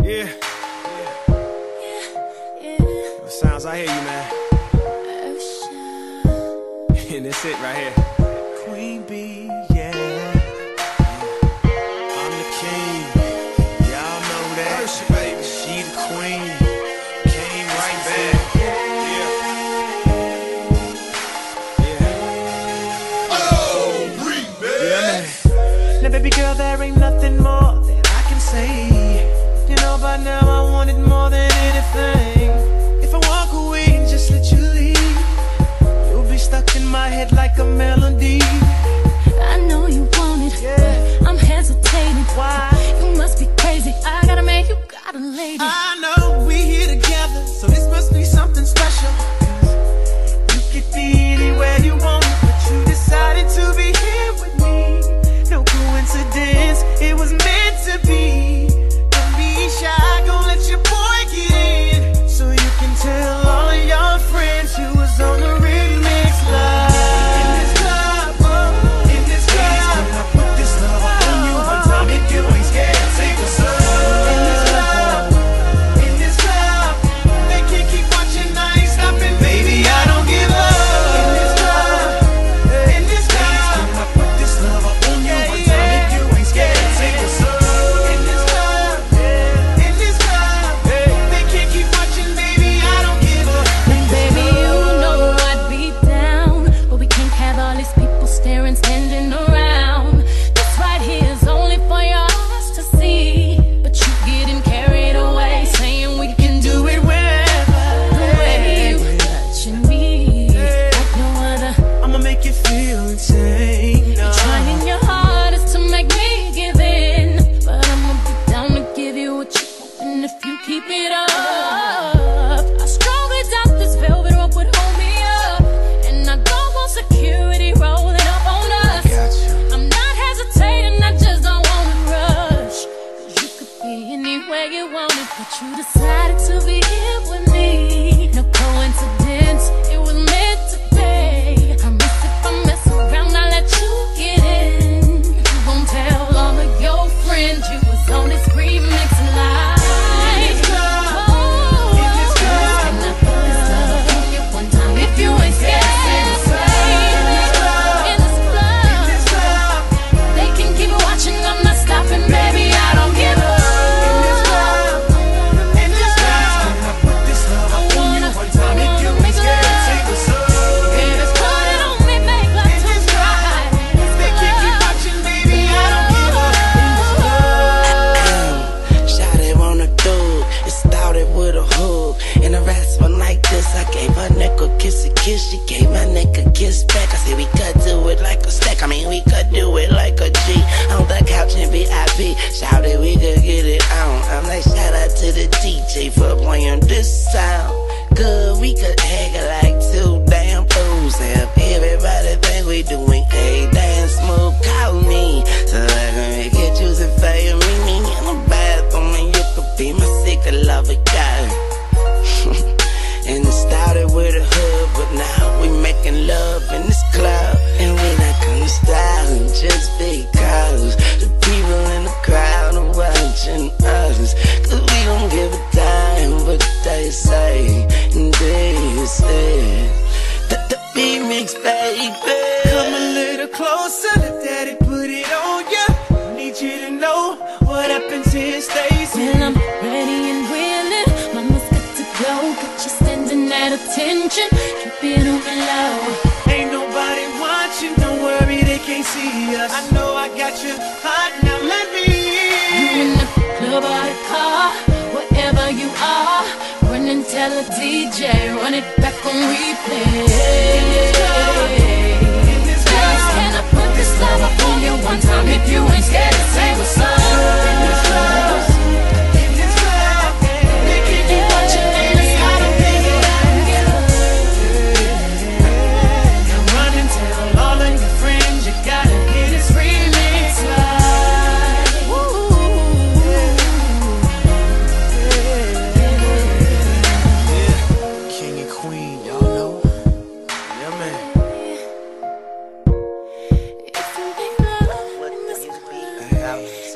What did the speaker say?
Yeah. What sounds I hear you, man. And that's it right here. Queen B, yeah. I'm the king. Y'all know that. Hershey, baby. She the queen. Came right back. Now baby girl, there ain't nothing more that I can say. You know by now I want it more than anything. If I walk away and just let you leave, you'll be stuck in my head like a melody. I know you want it, but I'm hesitating. Why? You must be crazy, I gotta make you got a lady. I know we here together, so this must be something special. You could be anywhere you want, but you decided to be here with me. No coincidence, it was meant to be. Don't be shy, gon' let your boy get in, so you can tell all of your friends who was on the remix live. In this club, oh, in this club, I put this love on you one time if you ain't scared. Say what's up. In this club, they can't keep watching, I ain't stopping, baby, I don't give up. In this club, I put this love on you one time if you ain't scared. Say what's up. In this club, they can't keep watching, baby, I don't give up. And baby, you know I'd be down, but we can't have all these people staring, standing around. This right here is only for your eyes to see, but you getting carried away, saying we can do it wherever. The way you touching me like no other. I'ma make you feel insane. You're trying your hardest to make me give in, but I'ma be down to give you what you want, and if you keep it up, I strongly doubt this velvet rope would hold me up, and I don't want security rolling up on us. I'm not hesitating, I just don't wanna rush, 'cause you could be anywhere you wanted, but you decided to be here with me. No coincidence, it was meant to be. I miss if I mess around, I'll let you get in. You gon' tell all of your friends you was on this remix live. In this club, And I put this love on you one time if you ain't scared. Say what's up. In this club, they can keep watching, I'm not stopping, baby, I don't give up. in this club, I put this love on you one time if you ain't scared. Say what's up. Baby, put it on me, make love In to this club, they can't keep watching, baby, I don't give up. Shawty wanna do it. It started with a hug. And the rest went like this. I gave her neck a kissy kiss. She gave my neck a kiss back. I said we could do it like a stack. I mean we could do it like a G. On the couch in VIP. Shawty we could get it on. I'm like shout out to the DJ for playing this sound. Good, we could hang it like two damn fools. Have everybody think we doing a damn smooth. Call me so I can make it juicy for you. Meet me in the bathroom and you could be my secret lover, girl. And it started with a hug, but now we making love in this club. And we not gonna stop just because the people in the crowd are watching us. 'Cause we don't give a damn what they say. And this is the remix, baby. Come a little closer, let daddy put it on ya. Need you to know what happens here stays here. Well, I'm ready and willing, mama's good to go. Got you standing at attention, keep it on the low. Ain't nobody watching, don't worry, they can't see us. I know I got you hot, now let me You in in. the club or the car, wherever you are, run and tell a DJ, run it back on replay. In this club, Can I put this love up on you one time if you ain't scared to say what's up? in this club, they can't keep watching, baby, I don't give up. Now run and tell all of your friends you gotta hear this remix live. King and queen, y'all know. Yeah, man. If you make love in this club, Hey,